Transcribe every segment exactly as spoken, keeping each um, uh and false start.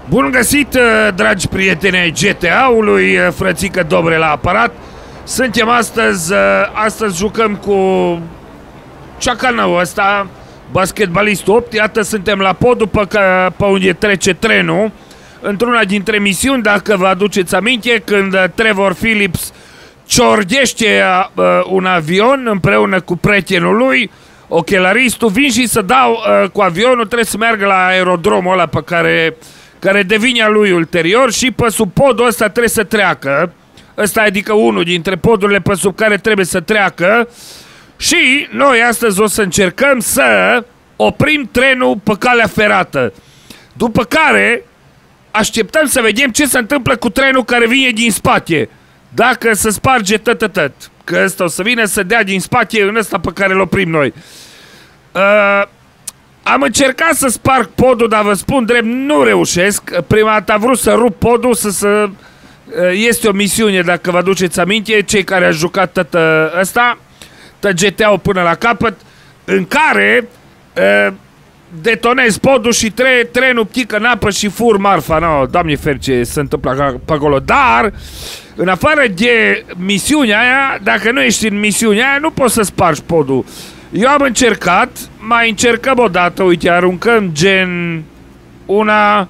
Bun găsit, dragi prieteni ai G T A-ului, frățică Dobre la aparat. Suntem astăzi, astăzi jucăm cu ceacanău ăsta, basketbalistul opt. Iată, suntem la podul pe, pe unde trece trenul, într-una dintre misiuni, dacă vă aduceți aminte, când Trevor Phillips ciordește uh, un avion împreună cu prietenul lui, ochelaristul. Vin și să dau uh, cu avionul, trebuie să meargă la aerodromul ăla pe care, care devine a lui ulterior și pe sub podul ăsta trebuie să treacă. Ăsta adică unul dintre podurile pe sub care trebuie să treacă. Și noi astăzi o să încercăm să oprim trenul pe calea ferată. După care așteptăm să vedem ce se întâmplă cu trenul care vine din spate. Dacă se sparge tătătăt, că ăsta o să vină să dea din spate în ăsta pe care îl oprim noi. uh, Am încercat să sparg podul, dar vă spun drept, nu reușesc. Prima dată am vrut să rup podul, să, să uh, este o misiune, dacă vă aduceți aminte, cei care au jucat tătă ăsta, tă G T A-ul până la capăt, în care uh, detonez podul și tre trenul pică în apă și fur marfa. No, Doamne ferice, se întâmplă pe acolo. Dar în afară de misiunea aia, dacă nu ești în misiunea aia, nu poți să spargi podul. Eu am încercat, mai încercăm o dată, uite, aruncăm gen una,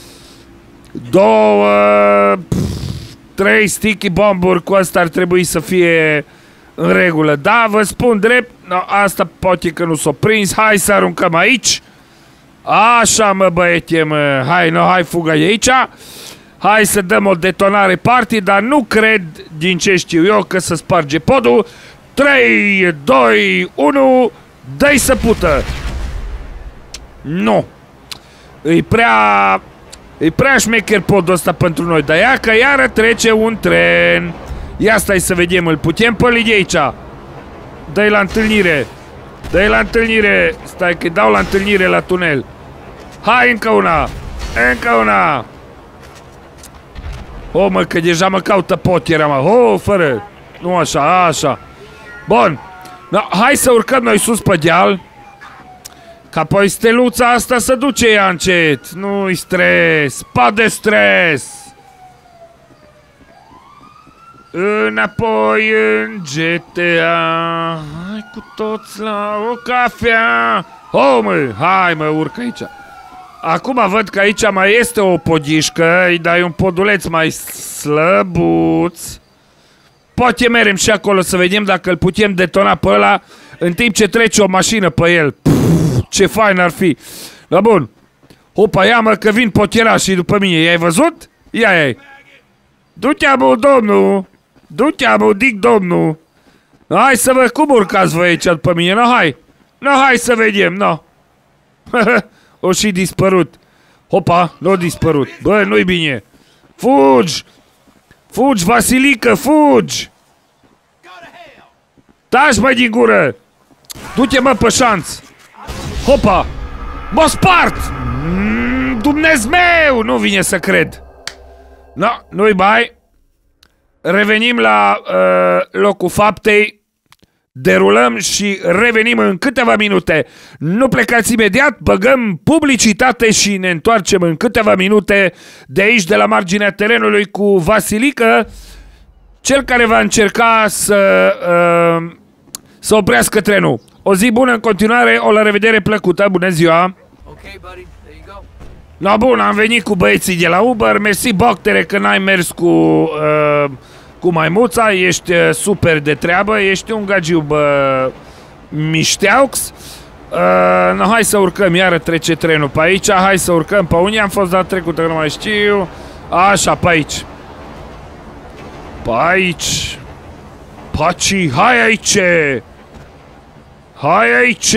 două, pf, trei sticky bomburi, cu asta ar trebui să fie în regulă. Da, vă spun drept, no, asta poate că nu s-o prins, hai să aruncăm aici. Așa, mă, băiete, mă, hai, no, hai, fugă de aici. Hai să dăm o detonare party, dar nu cred, din ce știu eu, că să sparge podul. Trei, doi, unu, dă-i să pută. Nu. E prea... E prea șmecher podul ăsta pentru noi. Dar ia că iară trece un tren. Ia stai să vedem, îl putem păli de aici. Dă-i la întâlnire. Dă-i la întâlnire. Stai că-i dau la întâlnire la tunel. Hai, încă una. Încă una. O, mă, că deja mă caută potierea, mă. O, fără. Nu așa, așa. Bun. No, hai să urcăm noi sus pe deal. Ca apoi steluța asta să duce ea încet. Nu-i stres. Pa de stres. Înapoi în G T A. Hai cu toți la o cafea. O, mă, hai, mă, urcă aici. Acum văd că aici mai este o podișcă, îi dai un poduleț mai slăbuț. Poate merem și acolo să vedem dacă îl putem detona pe ăla în timp ce trece o mașină pe el. Puf, ce fain ar fi. Da, bun. Opa, ia, mă, că vin potierașii după mine. I-ai văzut? Ia-i. Du-te, mă, domnul. Du-te, mă, dic, domnul. Hai să văd cum urcați voi aici după mine. No, hai. No, hai să vedem, no. O și dispărut. Hopa, nu dispărut. Bă, nu-i bine. Fugi! Fugi, Vasilică, fugi! Taci, mă, din gură! Du-te, mă, pe șanț! Hopa! M-a spart! Mm, Dumnezeu meu! Nu vine să cred. No, nu-i bai. Revenim la uh, locul faptei. Derulăm și revenim în câteva minute. Nu plecați imediat, băgăm publicitate și ne întoarcem în câteva minute de aici, de la marginea terenului, cu Vasilică, cel care va încerca să, uh, să oprească trenul. O zi bună în continuare, o la revedere plăcută, bună ziua! Okay, buddy. There you go. No, bun, am venit cu băieții de la Uber, mersi, Boctere, că n-ai mers cu... Uh, cu maimuța, ești uh, super de treabă, ești un gagiu, bă, mișteaux. Uh, no, hai să urcăm, iară trece trenul pe aici, hai să urcăm, pe unde am fost data trecută, nu mai știu. Așa, pe aici. Pe aici. Paci, hai aici. Hai aici.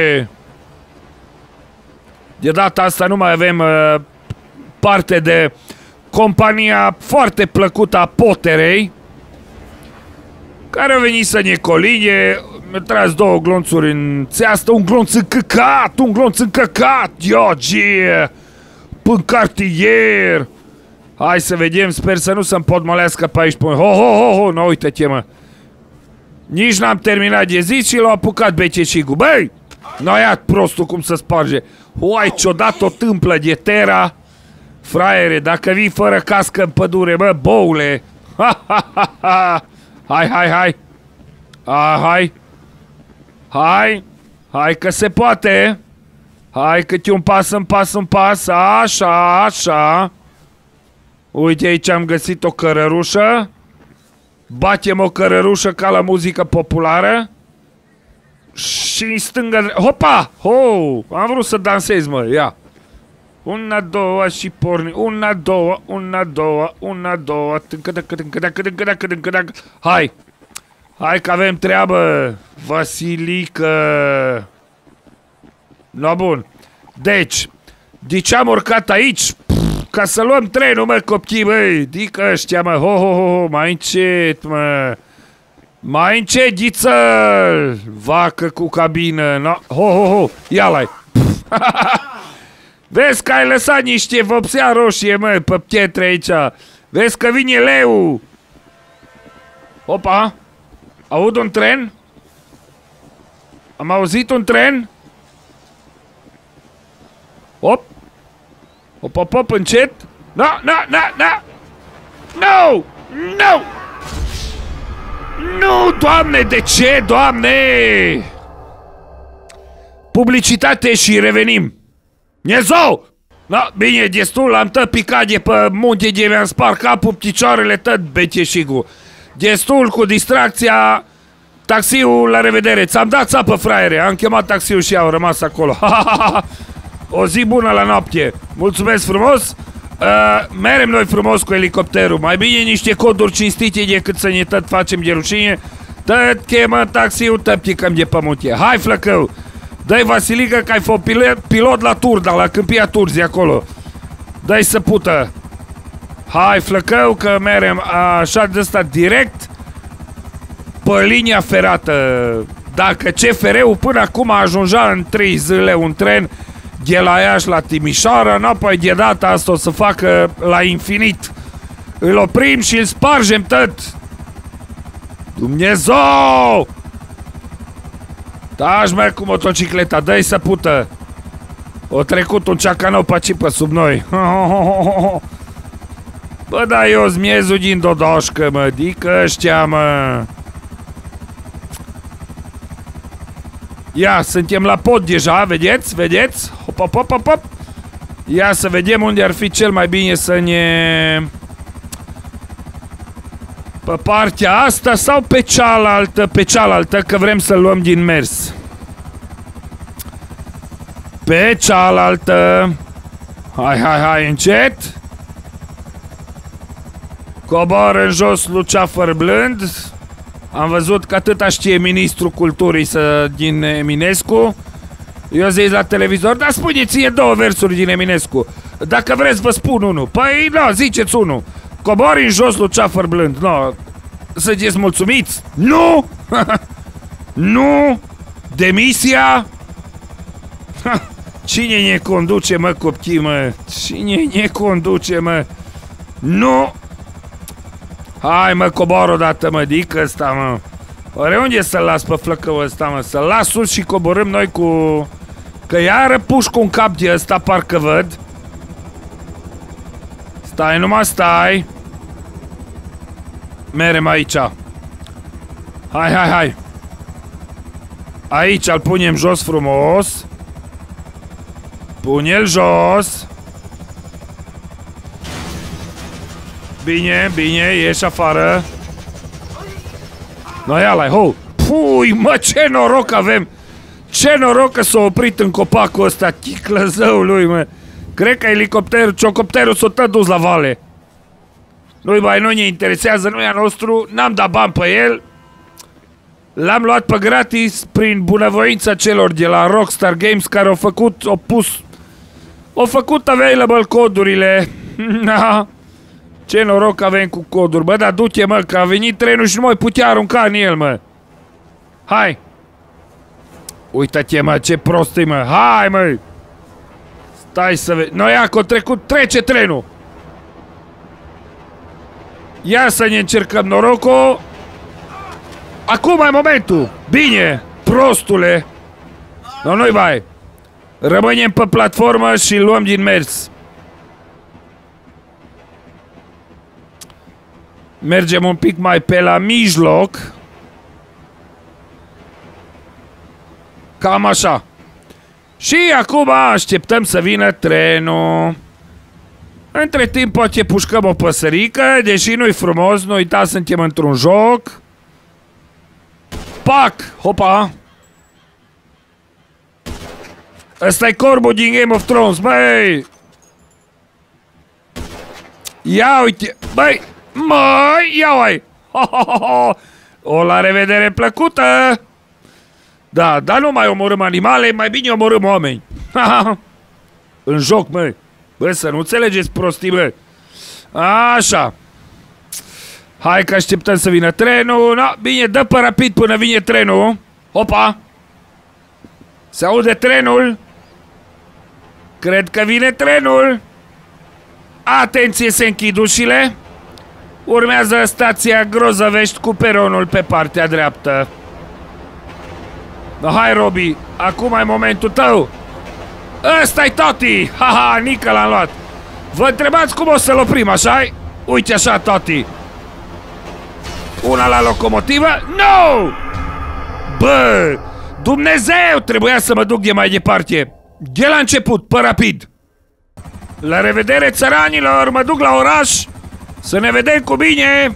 De data asta nu mai avem uh, parte de compania foarte plăcută a Potterei, care a venit să ne coline. Mi-a tras două glonțuri în țeastă, un glonț încăcat, un glonț încăcat, iogie, până cartier. Hai să vedem, sper să nu se-mi potmolească pe aici. Ho, ho, ho, ho, no, uite-te, mă. Nici n-am terminat de zi și l-a apucat bececigul. Băi, n-a iat prostul cum să sparge. Uai, ce-o dat o tâmplă de tera. Fraiere, dacă vii fără cască în pădure, bă, boule. Ha, ha, ha, ha. Hai, hai, hai. A, hai. Hai. Hai că se poate. Hai câte un pas în pas în pas. Așa, așa. Uite aici am găsit o cărărușă. Batem o cărărușă ca la muzică populară. Și în stânga... Hopa! Ho! Am vrut să dansez, mă, ia. Una, două și porni. Una, două, una, două, una, două. Hai! Hai că avem treabă, Vasilică. No, bun. Deci, de ce am urcat aici? Pff, ca să luăm trenul, mă, copii, băi. Dică ăștia, mă. Ho, ho, ho, ho. Mai încet, mă. Mai încet, ghiță. Vacă cu cabină. No. Ho, ho, ho. Ia-l-ai. Vezi că ai lăsat niște vopsea roșie, mă, pe pietre aici. Vezi că vine leu. Opa. Aud un tren? Am auzit un tren? Op. Op, op, op, încet. No, no, no, no. No! No! Nu, Doamne, de ce, Doamne? Publicitate și revenim. Niezou! No, bine, destul, am tot picat de pe munte de mi-am spart capul, picioarele, tot beteșigul. Destul cu distracția. Taxiul, la revedere. Ți-am dat țapă, fraiere. Am chemat taxiul și au rămas acolo. O zi bună la noapte. Mulțumesc frumos. uh, Merem noi frumos cu elicopterul. Mai bine niște coduri cinstite decât să ne tot facem de rușine. Tot chemă taxiul, tot picăm de pămutie. Hai, flăcău. Dă-i, Vasilică, că ai fost pilot, pilot la Turda, la Câmpia Turzii acolo. Dă-i să pută. Hai, flăcău, că merem așa de ăsta direct pe linia ferată. Dacă C F R-ul până acum ajungea în trei zile un tren de la Iași la Timișoara, înapoi de data asta o să facă la infinit. Îl oprim și îl spargem tot. Dumnezeu! Taci, mai cu motocicleta, dă-i să pută. O trecut un ceacanău pe cipă sub noi. Bă, da, eu zmiezul din Dodoșcă, mă, dică ăștia, mă. Ia, suntem la pod deja, vedeți? Vedeți? Hop, hop, hop, hop, hop. Ia să vedem unde ar fi cel mai bine să ne... Pe partea asta sau pe cealaltă? Pe cealaltă, că vrem să luăm din mers. Pe cealaltă. Hai, hai, hai, încet. Cobor în jos, luceafăr blând. Am văzut că atâta știe ministrul culturii să, din Eminescu. Eu zic la televizor, dar spuneți-i două versuri din Eminescu. Dacă vreți vă spun unul. Păi, nu, ziceți unul. Cobori în jos, luceafăr blând. No, sunteți mulțumiți? Nu! Nu! Demisia? Cine ne conduce, mă, copii, mă? Cine ne conduce, mă? Nu! Hai, mă, cobor odată, mă, dic ăsta, mă. Oare unde să-l las pe flăcăul ăsta, mă? Să-l las sus și coborâm noi cu... Că iară puș cu un cap de ăsta, parcă văd. Stai, numai stai. Merem aici. Hai, hai, hai. Aici îl punem jos frumos. Pune-l jos. Bine, bine, ieși afară. No, ia-l-ai, ho. Pui, mă, ce noroc avem. Ce noroc că s-a oprit în copacul ăsta. Chiclă zăului, mă. Cred că elicopterul, ciocopterul s-a tot dus la vale. Nu-i mai, nu ne interesează, nu e a nostru. N-am dat bani pe el. L-am luat pe gratis prin bunăvoința celor de la Rockstar Games care au făcut, au pus, au făcut available codurile. Ce noroc avem cu coduri. Bă, dar du-te, mă, că a venit trenul și nu mai putea arunca în el, mă. Hai. Uită-te, mă, ce prost e, mă. Hai, mă. Stai să vezi. Noi ia că a trecut, trece trenul. Ia să ne încercăm norocul. Acum e momentul. Bine, prostule. No, nu-i mai. Rămânem pe platformă și luăm din mers. Mergem un pic mai pe la mijloc. Cam așa. Și acum așteptăm să vină trenul. Între timp poate pușcăm o păsărică, deși nu-i frumos, nu uita, suntem într-un joc. Pac! Hopa! Ăsta-i corbul din Game of Thrones, băi! Ia uite! Băi! Măi! Ia uai! O la revedere plăcută! Da, dar nu mai omorâm animale, mai bine omorâm oameni. În joc, măi. Bă, să nu înțelegeți prostii, bă. Așa. Hai că așteptăm să vină trenul. Na, bine, dă pe rapid până vine trenul. Hopa. Se aude trenul. Cred că vine trenul. Atenție, se închid ușile. Urmează stația Grozăvești cu peronul pe partea dreaptă. Hai, Robi, acum e momentul tău. Ăsta-i Toti. Haha, Nică l-am luat. Vă întrebați cum o să-l oprim, așa-i? Uite așa, Toti. Una la locomotivă. No! Bă, Dumnezeu, trebuia să mă duc de mai departe. De la început, pe rapid. La revedere, țăranilor, mă duc la oraș. Să ne vedem cu bine.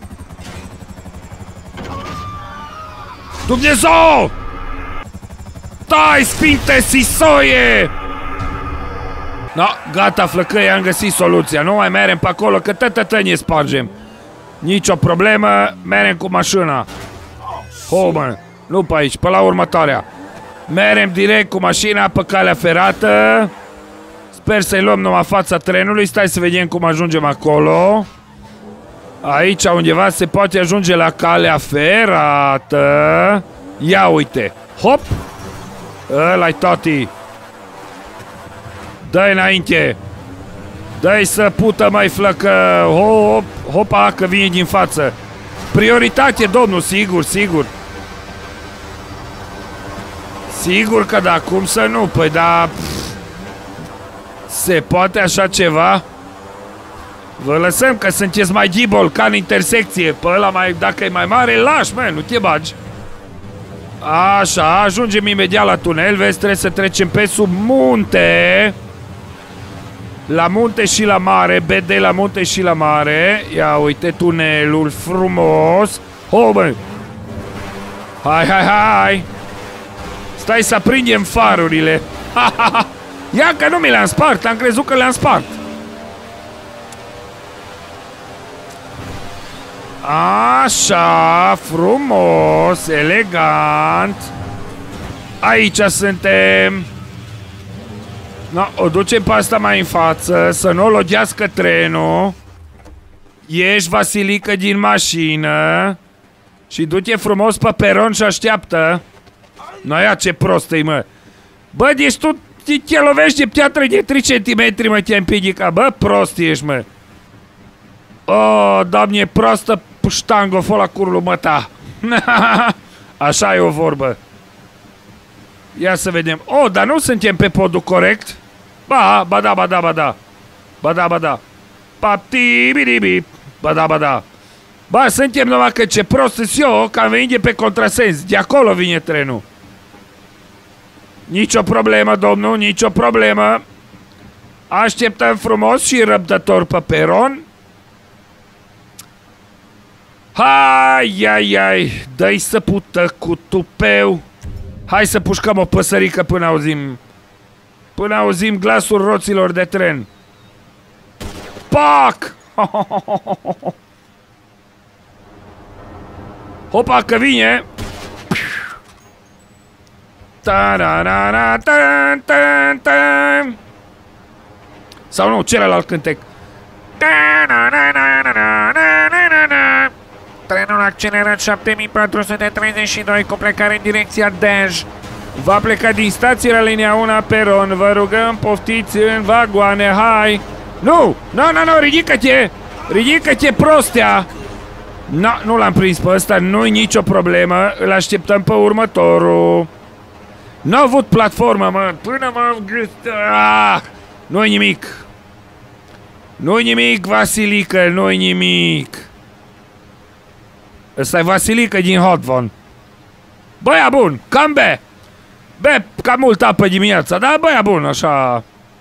Dumnezeu! Tai, sfinte sisoie! No, gata, flăcăi, am găsit soluția. Nu mai merem pe acolo, că tătătă ne spargem. Nici o problemă, merem cu mașina. Ho, mă, nu pe aici, pe la următoarea. Merem direct cu mașina pe calea ferată. Sper să-i luăm numai fața trenului. Stai să vedem cum ajungem acolo. Aici undeva se poate ajunge la calea ferată. Ia uite. Hop. Ăla-i Toti. Dă-i înainte. Dă-i să pută, mai flăcă. Hop, hopa, că vine din față. Prioritate, domnul, sigur, sigur. Sigur că da, cum să nu? Păi da. Se poate așa ceva? Vă lăsăm că sunteți mai ghibol ca în intersecție. Pe ăla mai, dacă e mai mare, lași, mă, nu te bagi. Așa, ajungem imediat la tunel. Vezi, trebuie să trecem pe sub munte. La munte și la mare. B D la munte și la mare. Ia uite tunelul frumos. Ho, bă. Hai, hai, hai. Stai să aprindem farurile. Ha, ha, ha. Ia că nu mi le-am spart. Am crezut că le-am spart. Așa, frumos, elegant. Aici suntem. No, o ducem pe asta mai în față. Să nu o logească trenul. Ieși, Vasilică, din mașină. Și du-te frumos pe peron și așteaptă. No, ia ce prost-i, mă. Bă, deci tu te lovești de piatră de trei centimetri, mă, te împiedica. Bă, prost ești, mă. O, doamne, proastă ștangă, fă la curul măta. Așa e o vorbă. Ia să vedem. O, dar nu suntem pe podul corect? Ba, ba da, ba da, ba da. Ba da, ba da. Papti-bidi-bip. Ba da, ba da. Ba, suntem numai că ce prost-s eu, că am venit de pe contrasens. De acolo vine trenul. Nici o problemă, domnul, nici o problemă. Așteptăm frumos și răbdător pe peron. Hai, ai, ai, dă-i să pută cu tupeu. Hai să pușcăm o păsărică până auzim. Până auzim glasul roților de tren. Pac! Hopa, că vine. Sau nu, celălalt cântec. Trenul accelerat șapte mii patru sute treizeci și doi cu plecare în direcția Dej. Va pleca din stație la linia unu peron. Vă rugăm, poftiți în vagoane, hai! Nu! Nu, nu, nu, ridică-te! Ridică-te, prostea! No, nu l-am prins pe ăsta, nu-i nicio problemă. Îl așteptăm pe următorul. N-a avut platformă, mă, până m-am gândit. Ah! Nu-i nimic. Nu-i nimic, Vasilică, nu-i nimic. Ăsta e Vasilică din Hotvon. Băia bun, cam be. Be cam mult apă dimineața, dar băia bun, așa.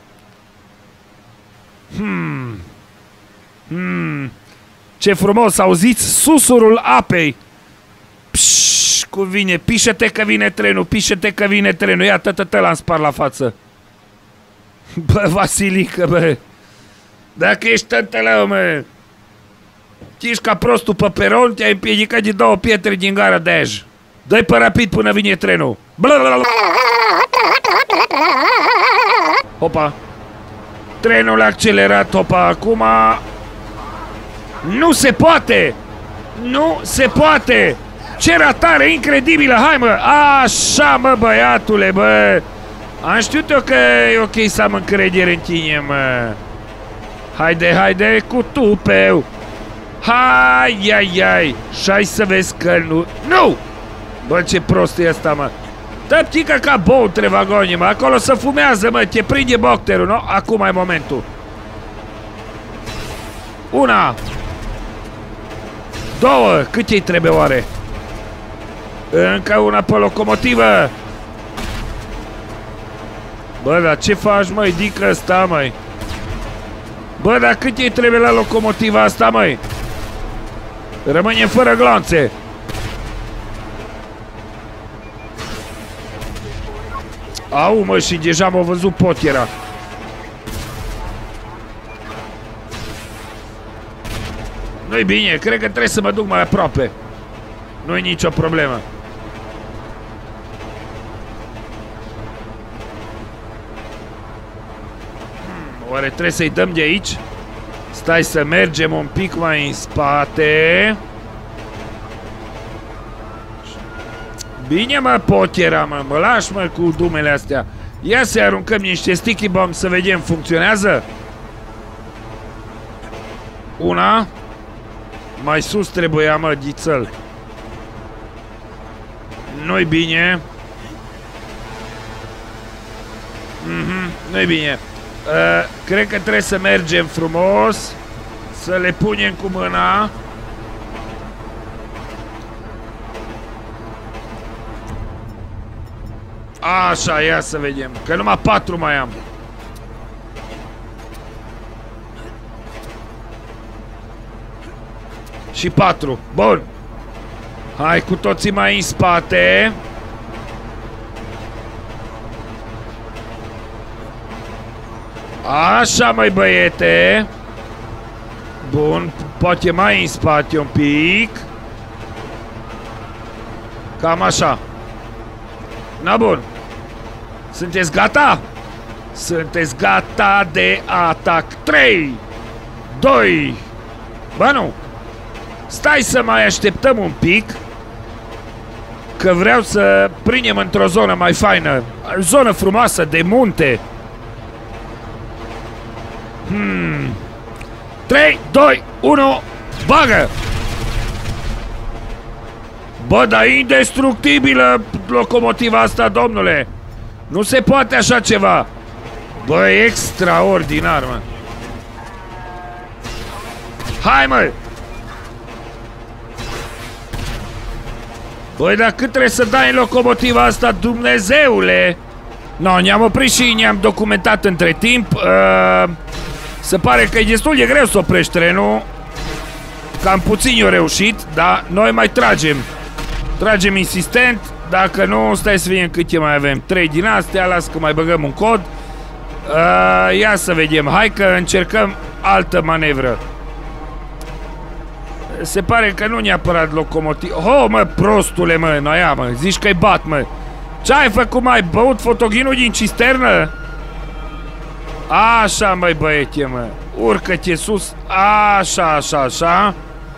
Hmm. Hmm. Ce frumos, auziți susurul apei. Pșș, cum vine, pișă-te că vine trenul, pișă-te că vine trenul. Ia, tă-tă-tă, l-am spart la față. Bă, Vasilică, bă. Dacă ești tătălău, mă. Ești ca prostul pe peron, te-ai împiedicat de două pietre din gara Dej. Dă-i pe rapid până vine trenul. Blablabla. Hopa. Trenul a accelerat, hopa, acum. Nu se poate! Nu se poate! Ce ratare incredibilă! Hai, mă! Așa, mă, băiatule, bă! Am știut eu că e ok să am încredere în tine, mă! Haide, haide, cu tupeu! Hai, ai, ai! Și hai să vezi că nu... Nu! Bă, ce prost e asta, mă! Tăptică ca bou între vagoni, mă! Acolo se fumează, mă! Te prinde bocterul, nu? Acum e momentul! Una! Două! Cât îi trebuie oare? Încă una pe locomotivă! Bă, dar ce faci, măi? Dică ăsta, măi! Bă, dar cât îi trebuie la locomotiva asta, măi? Rămâne fără glonțe! Au, mă, și deja m-a văzut potiera. Nu-i bine, cred că trebuie să mă duc mai aproape. Nu-i nicio problemă. Hmm, oare trebuie să-i dăm de aici? Stai să mergem un pic mai în spate. Bine, mă, potiera, mă, mă lași, mă, cu dumele astea. Ia să aruncăm niște sticky bomb să vedem, funcționează? Una. Mai sus trebuia, mă, ghițăl. Nu-i bine. Mhm, nu-i bine. Uh, cred că trebuie să mergem frumos. Să le punem cu mâna. Așa, ia să vedem. Că numai patru mai am. Și patru. Bun. Hai cu toții mai în spate. Așa, măi, băiete. Bun. Poate mai în spate un pic. Cam așa. Na, bun. Sunteți gata? Sunteți gata de atac. trei, doi. Ba nu. Stai să mai așteptăm un pic. Că vreau să prindem într-o zonă mai faină. Zonă frumoasă de munte. Hmm. trei, doi, unu. Bagă! Bă, dar e indestructibilă locomotiva asta, domnule. Nu se poate așa ceva. Bă, e extraordinar, mă. Hai, mă! Băi, dar cât trebuie să dai în locomotiva asta, Dumnezeule? No, ne-am oprit și ne-am documentat între timp. uh, Se pare că e destul de greu să oprești trenul. Cam puțin i-a reușit, dar noi mai tragem. Tragem insistent. Dacă nu, stai să vedem câte mai avem. Trei din astea, las că mai băgăm un cod. uh, Ia să vedem. Hai că încercăm altă manevră. Se pare că nu neapărat locomotiv. Ho, mă, prostule, mă, noia, mă. Zici că-i bat, mă. Ce-ai făcut, mai băut fotoghinul din cisternă? Așa, măi, băiete, mă. Urcă-te sus. Așa, așa, așa.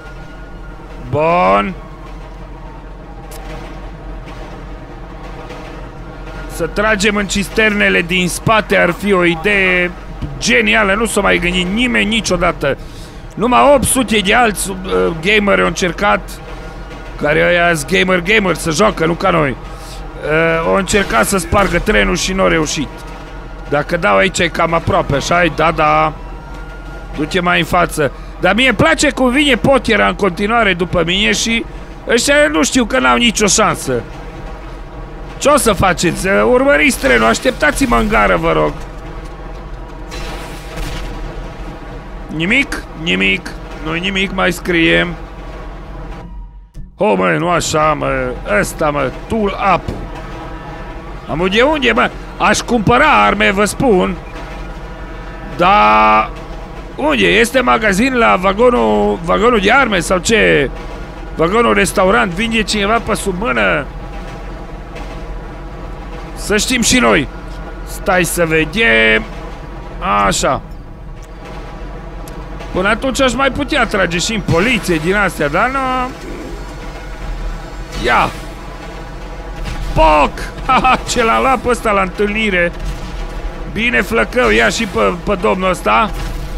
Bun. Să tragem în cisternele din spate ar fi o idee genială. Nu s-o mai gândit nimeni niciodată. Numai opt sute de alți uh, gameri au încercat, care ăia gamer gamer să joacă, nu ca noi. Uh, au încercat să spargă trenul și nu au reușit. Dacă dau aici e cam aproape, așa-i? Da, da. Du-te mai în față. Dar mie îmi place cum vine potiera în continuare după mine și Ăștia nu știu că n-au nicio șansă. Ce o să faceți? Urmăriți trenul, așteptați-mă în gară, vă rog. Nimic? Nimic. Nu-i nimic, mai scriem. Oh, mă, nu așa, mă. Ăsta, mă, tool up. Am de unde, mă? Aș cumpăra arme, vă spun. Dar... unde? Este magazin la vagonul, vagonul de arme sau ce? Vagonul restaurant, vinde cineva pe sub mână? Să știm și noi. Stai să vedem. Așa. Până atunci aș mai putea trage și în poliție din astea, dar nu... Ia! Poc! Haha, ce l-am luat pe ăsta la întâlnire. Bine, flăcău, ia și pe, pe domnul ăsta.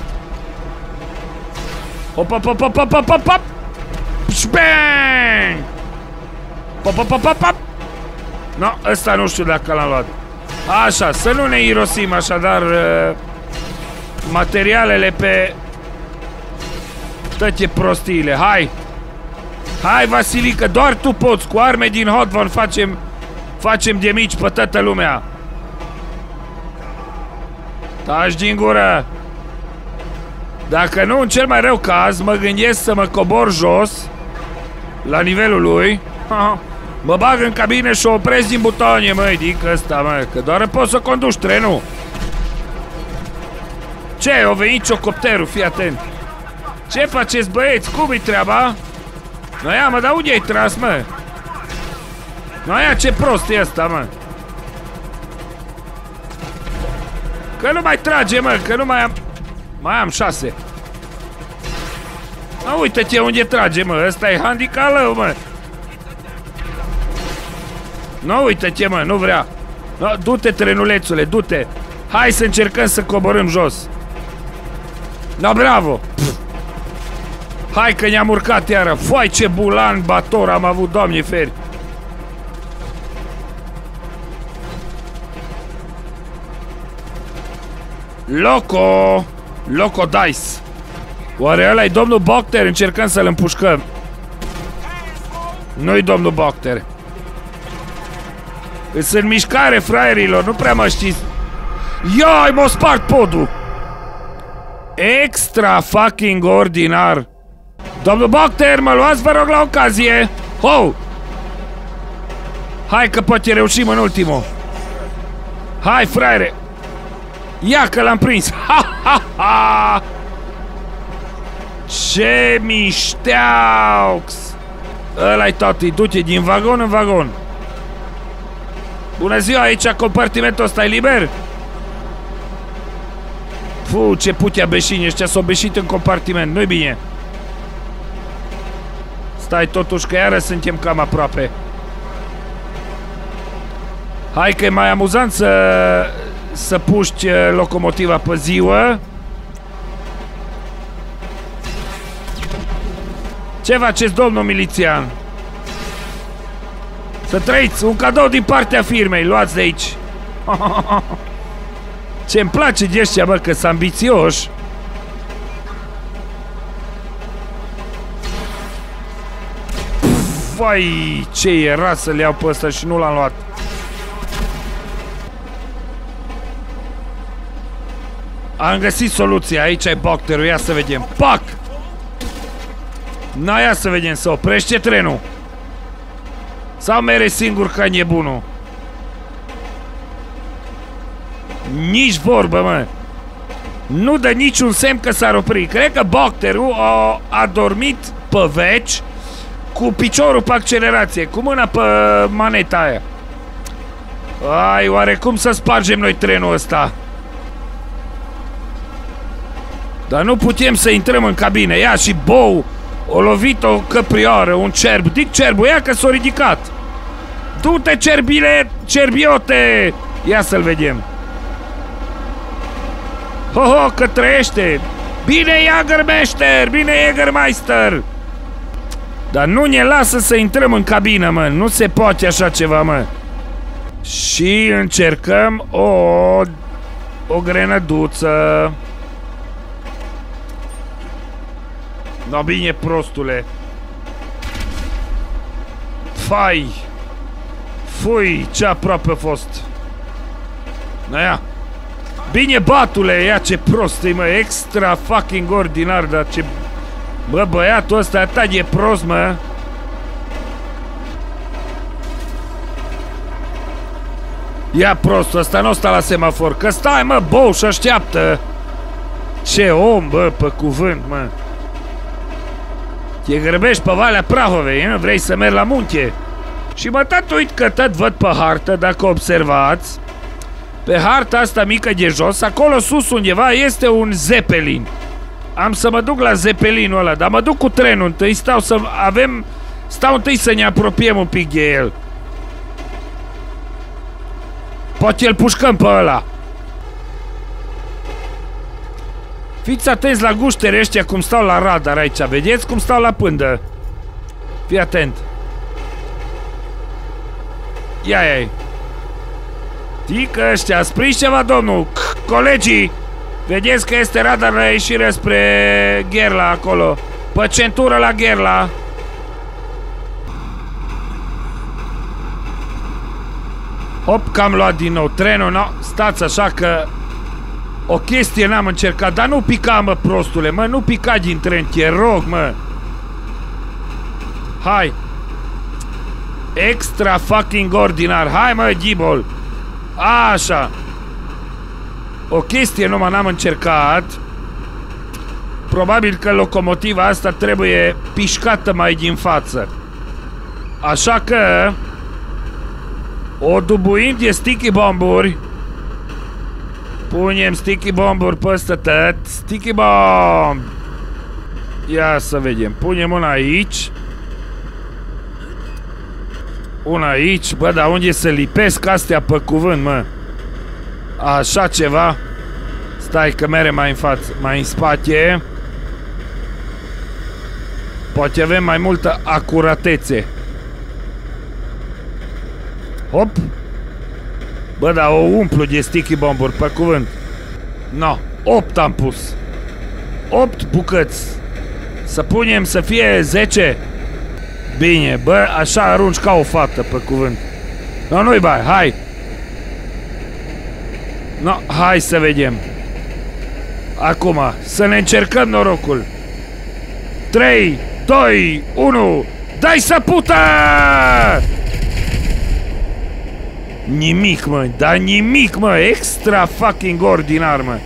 Hop, hop, hop, hop, hop, hop, hop, hop! Bang! Hop, hop, hop, hop, hop! No, ăsta nu știu dacă l-am luat. Așa, să nu ne irosim așadar uh, materialele pe toate prostiile. Hai! Hai, Vasilică, doar tu poți. Cu arme din Hot Van facem, facem de mici pe toată lumea. Taci din gură. Dacă nu, în cel mai rău caz, mă gândesc să mă cobor jos la nivelul lui. Mă bag în cabine și o opresc din butoane, măi, dic ăsta, mă, că doar poți să conduci trenul. Ce? O venit ciocopterul, fii atent. Ce faceți, băieți? Cum-i treaba? No ia, mă, dar unde ai tras, mă? No ia, ce prost e ăsta, mă. Că nu mai trage, mă, că nu mai am... Mai am șase. A, uite-te unde trage, mă, ăsta e handicalău, mă. No, uite-te, mă, nu vrea. No, du-te, trenulețule, du-te. Hai să încercăm să coborâm jos. No, bravo. Pff. Hai că ne-am urcat iară. Foai, ce bulan bator am avut, doamne feri. Loco! Loco Dice. Oare ăla-i domnul Bocter? Încercăm să-l împușcăm. Nu-i domnul Bocter. Îs în mișcare, fraierilor, nu prea mă știți. Iai, m-o spart podul. Extra fucking ordinar. Domnul Bocter, mă luați, vă rog, la ocazie. Ho! Hai că poate reușim în ultimul. Hai, fraiere. Ia că l-am prins. Ha, ha, ha. Ce mișteaux. Ăla-i tati, du-te din vagon în vagon. Bună ziua, aici compartimentul ăsta e liber? Fu, ce putea beșini, ăștia s-au beșit în compartiment, nu-i bine. Stai totuși că iară suntem cam aproape. Hai că e mai amuzant să, să puști locomotiva pe ziua. Ce faceți, domnul milițian? Să trăiți, un cadou din partea firmei, luați de aici. Ce-mi place de ăștia, bă, că sunt ambițioși. Vai, ce era să le iau pe ăsta și nu l-am luat. Am găsit soluția, aici ai Bocterul, ia să vedem. Pac! Na, ia să vedem, să oprește trenul. Sau mere singur ca nebunul? Nici vorbă, mă. Nu dă niciun semn că s-ar opri. Cred că Bocterul a, a dormit pe veci cu piciorul pe accelerație, cu mâna pe maneta aia. Ai, oare cum să spargem noi trenul ăsta? Dar nu putem să intrăm în cabine. Ia și bou. O lovit o căprioară, un cerb. Dic cerbul, ia că s-a ridicat. Du-te, cerbile, cerbiote. Ia să-l vedem. Ho, ho, că trăiește. Bine, Jägermeister, bine, Jägermeister. Dar nu ne lasă să intrăm în cabină, mă. Nu se poate așa ceva, mă. Și încercăm o O grenăduță. No, bine, prostule. Fai! Fui, ce aproape a fost! Aia! Bine, batule, ia ce prost e, mă, extra fucking ordinar, dar ce... Bă, băiatul ăsta atât e prost, mă! Ia prostul ăsta, nu sta la semafor, că stai, mă, bou și așteaptă! Ce om, bă, pe cuvânt, mă! Te grăbești pe Valea Prahovei, nu? Vrei să mergi la munte? Și mă, tot uit că tot văd pe hartă, dacă observați, pe harta asta mică de jos, acolo sus undeva este un Zeppelin. Am să mă duc la Zeppelinul ăla, dar mă duc cu trenul întâi, stau să avem... Stau întâi să ne apropiem un pic de el. Poate îl pușcăm pe ăla. Fiți atenți la guștere ăștia cum stau la radar aici, vedeți cum stau la pândă? Fii atent. Ia, ia. Tică ăștia, sprins ceva, domnul. Colegii, vedeți că este radar la ieșire spre Gherla acolo. Pe centură la Gherla. Hop, că am luat din nou trenul, no, stați așa că o chestie n-am încercat, dar nu pica, mă, prostule, mă, nu pica din tren, te rog, mă. Hai. Extra fucking ordinar, hai, mă, Ghibol. Așa. O chestie numai n-am încercat. Probabil că locomotiva asta trebuie pișcată mai din față. Așa că o dubuim de sticky bomburi. Punem sticky bomburi peste tot. Sticky bomb. Ia să vedem. Punem una aici. Una aici. Bă, dar unde să lipesc astea pe cuvânt, mă? Așa ceva. Stai că mere mai în față, mai în spate. Poate avem mai multă acuratețe. Hop. Bă, dar o umplu de sticky bomburi, pe cuvânt. No, opt am pus. opt bucăți. Să punem să fie zece. Bine, bă, așa arunci ca o fată, pe cuvânt. No, nu-i bai, hai. No, hai să vedem. Acum, să ne încercăm norocul. trei, doi, unu. Dai să pută! Nimic, mă, dar nimic, mă, extra fucking ordinar, mă.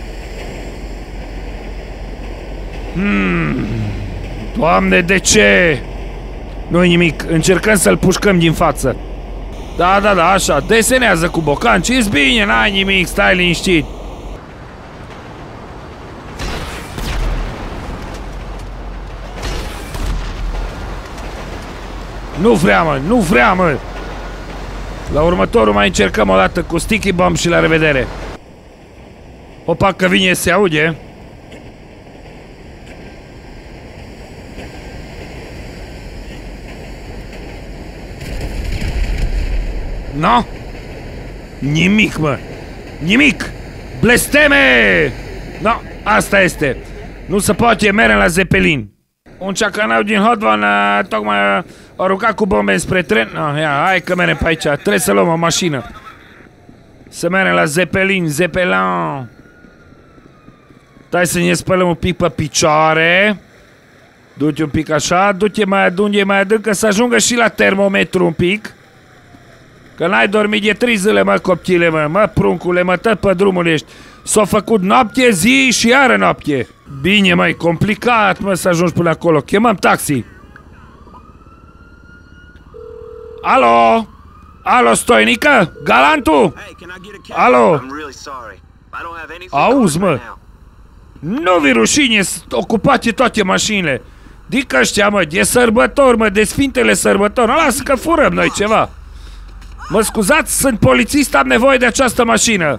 Hmm. Doamne, de ce? Nu-i nimic, încercăm să-l pușcăm din față. Da, da, da, așa, desenează cu bocanci, e bine, n-ai nimic, stai liniștit. Nu vrea, mă, nu vrea, mă. La următorul mai încercăm o dată cu sticky bomb și la revedere. Opa, că vine, se aude. No? Nimic, mă. Nimic. Blesteme! No, asta este. Nu se poate, merem la Zeppelin. Un ceacanau din Hotvan uh, tocmai uh, a aruncat cu bombe spre tren. No, ia, hai că merem pe aici. Trebuie să luăm o mașină. Să merem la Zeppelin, Zeppelin. Stai să ne spălăm un pic pe picioare. Du-te un pic așa, du-te mai adânc, mai adânc, să ajungă și la termometru un pic. Că n-ai dormit de trei zile, mă, copchile, mă, mă, pruncule, mă, tot pe drumul ești. S-a făcut noapte, zi și iară noapte. Bine, măi, complicat, mă, să ajungi până acolo. Chemăm taxi. Alo? Alo, Stoinică? Galantu? Alo? Auzi, mă. Nu vi rușine, ocupate toate mașinile. Dică ăștia, mă, de sărbători, mă, de sfintele sărbători. Lasă că furăm noi ceva. Mă scuzați, sunt polițist, am nevoie de această mașină.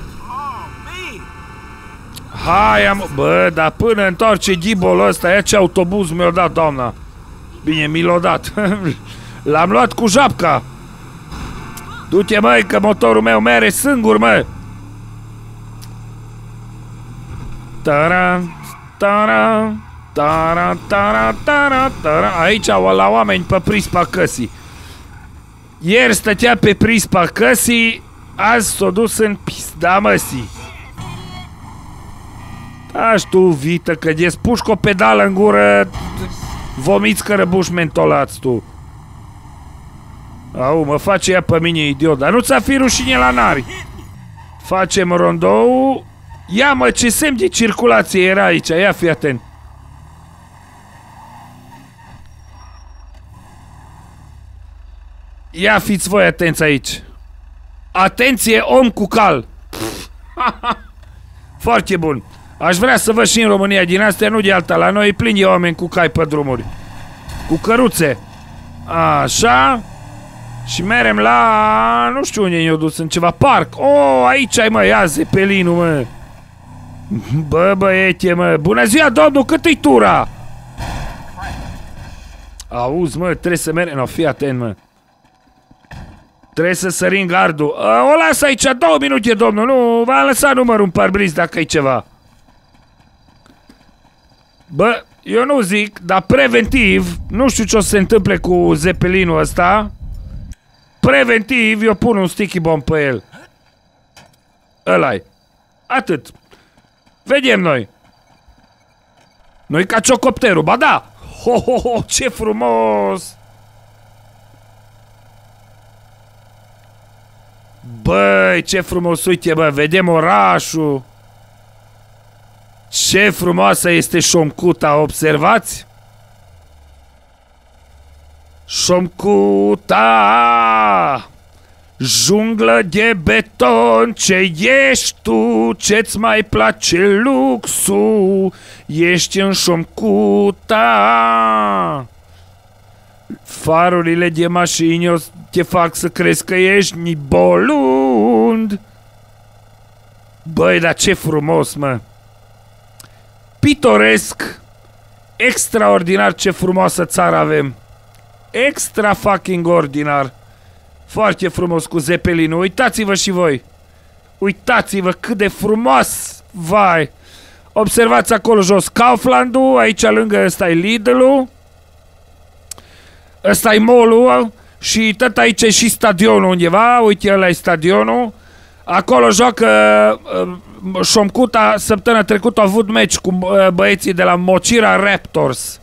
Hai, am... Bă, dar până întoarce ghibolul ăsta, ia ce autobuz mi-a dat, doamna. Bine, mi l-a dat. L-am luat cu japca. Du-te, măi, că motorul meu mere singur, mă. Tara, tara, tara, tara, tara, tara. Aici, la oameni pe prispa căsii. Ieri stătea pe prispa căsii, azi s-o dus în pizda măsii. Taci tu, vită, că de-ți pușcă o pedală în gură, vomiți cărăbuși mentolați tu. Au, mă face ea pe mine idiot, dar nu ți-a fi rușine la nari. Facem rondou. Ia mă, ce semn de circulație era aici, ia fi atent. Ia fiți voi atenți aici. Atenție, om cu cal. Foarte bun. Aș vrea să văd și în România din astea, nu de alta. La noi e plin de oameni cu cai pe drumuri. Cu căruțe. Așa. Și merem la... nu știu unde ne-o dus, în ceva parc. Oh, aici ai, mă, ia Zepelinul, mă. Bă, băiete, mă. Bună ziua, domnul, cât-i tura? Auzi, mă, trebuie să mergem. No, fii atent, mă. Trebuie să sărim gardul. O las aici două minute, domnul. Nu, v-a lăsat numărul în parbriz dacă e ceva. Bă, eu nu zic, dar preventiv, nu știu ce o să se întâmple cu Zepelinul ăsta. Preventiv, eu pun un sticky bomb pe el. Ăla-i. Atât. Vedem noi. Nu-i ca ciocopterul, ba da! Ho, ho, ho, ce frumos! Băi, ce frumos, uite, bă, vedem orașul. Ce frumoasă este Șomcuta, observați? Șomcuta, junglă de beton, ce ești tu, ce-ți mai place luxul, ești în Șomcuta. Farurile de mașini o te fac să crezi că ești nibolund. Băi, dar ce frumos, mă. Pitoresc. Extraordinar ce frumoasă țară avem. Extra fucking ordinar. Foarte frumos cu Zepelinul. Uitați-vă și voi. Uitați-vă cât de frumos. Vai. Observați acolo jos Kauflandul. Aici lângă ăsta e Lidl-ul. Ăsta e mall-ul. Și tot aici e și stadionul undeva. Uite, ăla e stadionul. Acolo joacă uh, Șomcuta. Săptămâna trecută a avut meci cu uh, băieții de la Mocira Raptors.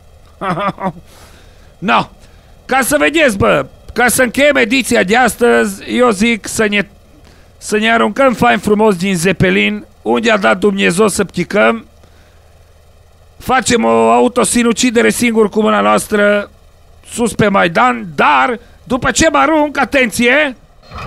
No. Ca să vedeți, bă, ca să încheiem ediția de astăzi, eu zic să ne, să ne aruncăm fain frumos din Zeppelin, unde a dat Dumnezeu să pticăm. Facem o autosinucidere singur cu mâna noastră sus pe Maidan, dar după ce mă arunc, atenție,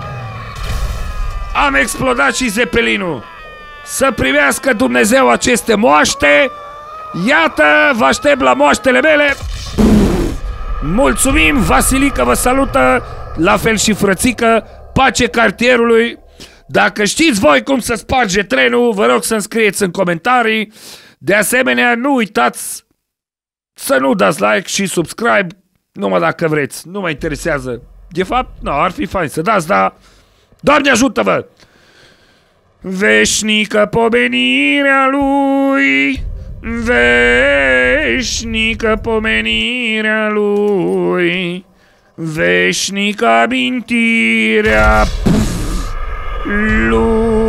am explodat și Zeppelinul. Să primească Dumnezeu aceste moaște. Iată, vă aștept la moaștele mele. Mulțumim, Vasilica vă salută, la fel și frățică, pace cartierului. Dacă știți voi cum să sparge trenul, vă rog să-mi scrieți în comentarii. De asemenea, nu uitați să nu dați like și subscribe, numai dacă vreți, nu mă interesează. De fapt, nu, ar fi fain să dați, dar Doamne ajută-vă! Veșnică pomenirea lui, veșnică pomenirea lui, veșnică amintirea lui.